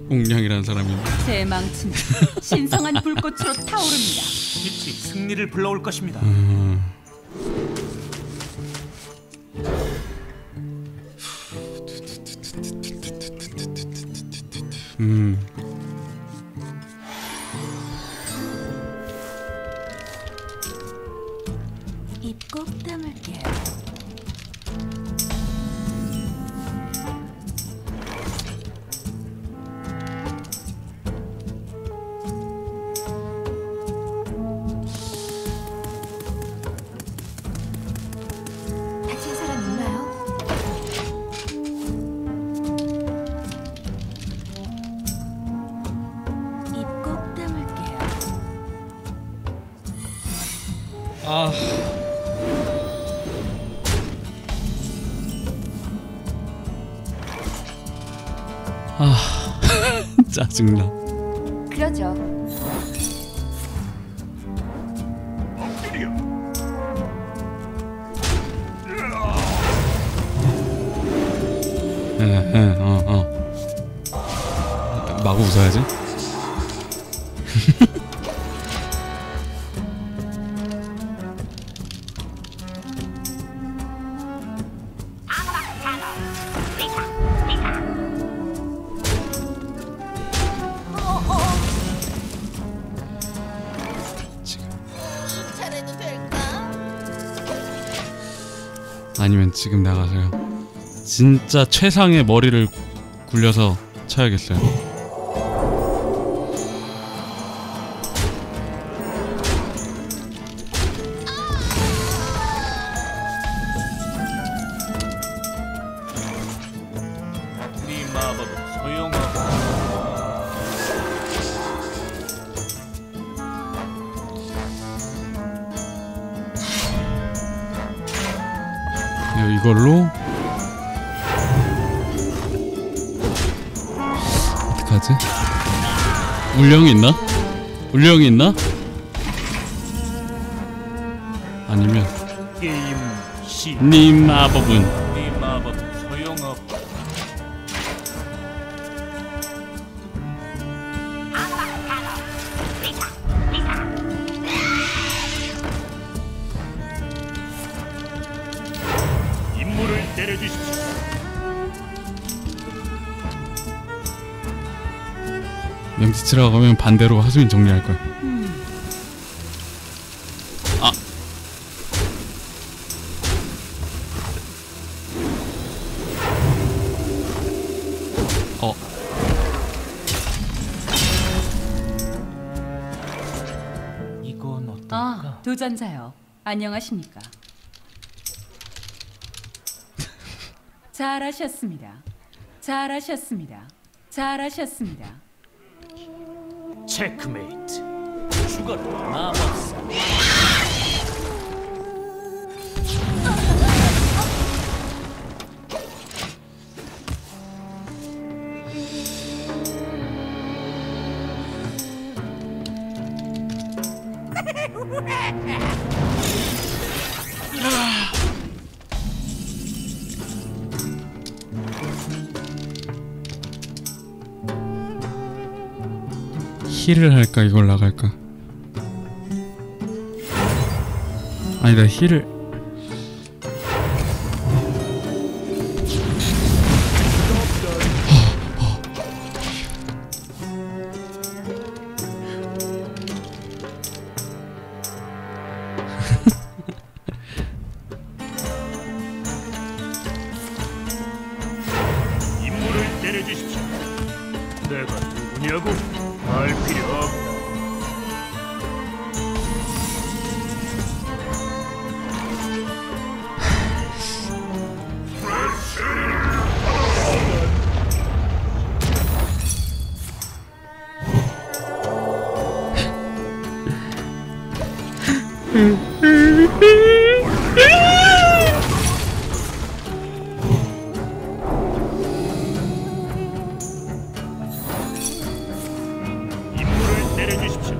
옥량이라는 사람이. 제 망치는 신성한 불꽃으로 타오릅니다. 빛이 승리를 불러올 것입니다. 입 꼭 다물게요. 다친 사람 있나요? 입 꼭 다물게요. 아. 짜증나. 그러죠. 마구 웃어야지. 차례도 될까? 아니면 지금 나가서요. 진짜 최상의 머리를 굴려서 쳐야겠어요. 네 마법은 소용없고. 이걸로 어떡하지? 울령이 있나? 울령이 있나? 아니면 게임 시. 네 마법은 네 마법은 소용없고. 임무를 내려주십시오. 명치치라고 하면 반대로 하수인 정리할 거야. 아. 이건 어떨까? 도전자요. 안녕하십니까? 잘하셨습니다. 잘하셨습니다. 잘하셨습니다. 체크메이트. 죽어라 마법사. 힐을 할까 이걸 나갈까? 아니다 힐을 임무를 내려주십시오. 내가 누구냐고 알 필요 없다. 임무를 내려주십시오.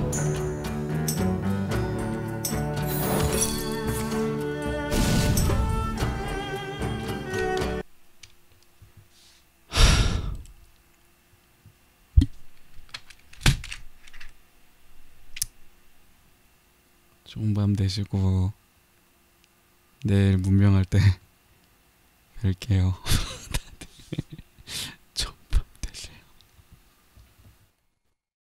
좋은 밤 되시고 내일 문명할 때 뵐게요.